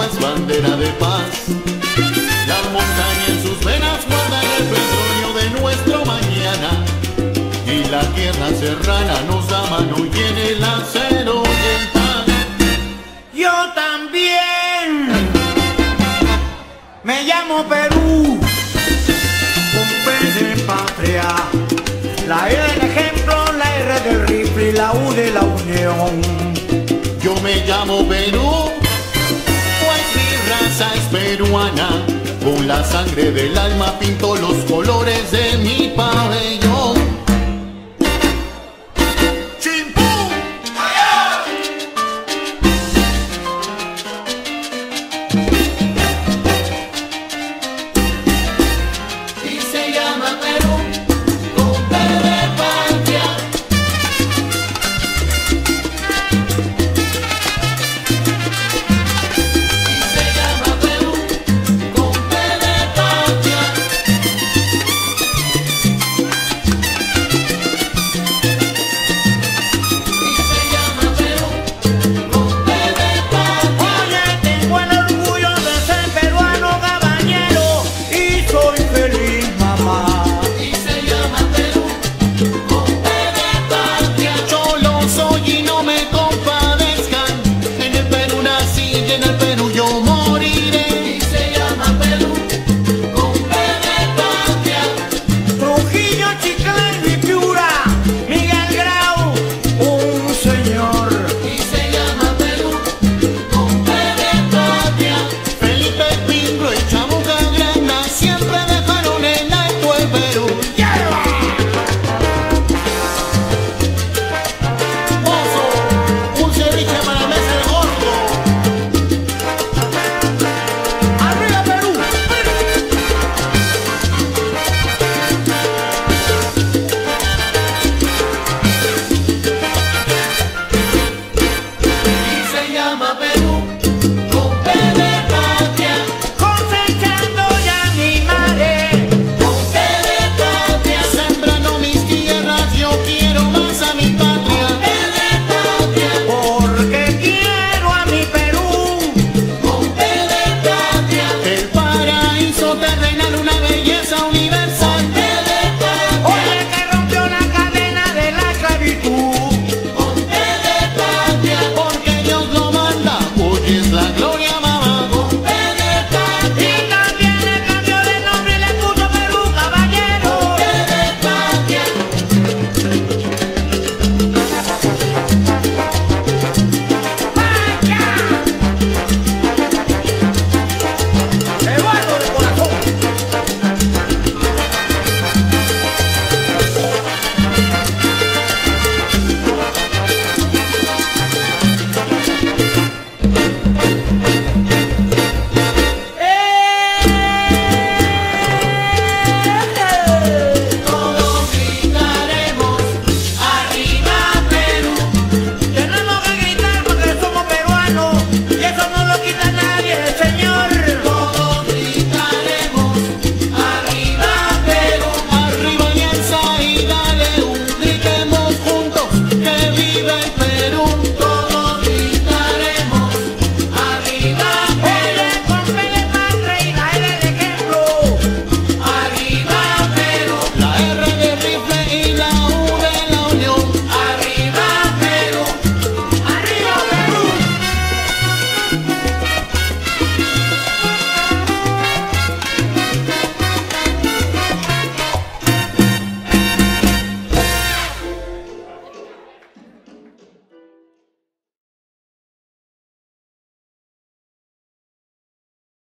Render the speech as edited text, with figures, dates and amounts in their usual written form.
es bandera de paz. La montaña en sus venas guarda el petróleo de nuestro mañana. Y la tierra serrana nos da mano y en el acero y el pan. Yo también me llamo Perú, con P de patria. La E del ejemplo, la R del rifle y la U de la unión. Yo me llamo Perú, pues mi raza es peruana. Con la sangre del alma pinto los colores de mi pabellón. ¡Chimpú! Y se llama Perú, con P de patria. Y se llama Perú, con P de patria. Y se llama Perú, con P de patria. Oye, tengo el orgullo de ser peruano caballero y soy feliz, mamá. Y se llama Perú, con P de patria. Yo lo soy y no me compadezcan. En el Perú nací y en el Perú yo moriré. Y se llama Perú, con P de patria. Trujillo, Chiclayo y Piura, Miguel Grau, un señor. Y se llama Perú, con P de patria. Felipe Pingo y Chamuca Granda siempre dejaron en alto el Perú.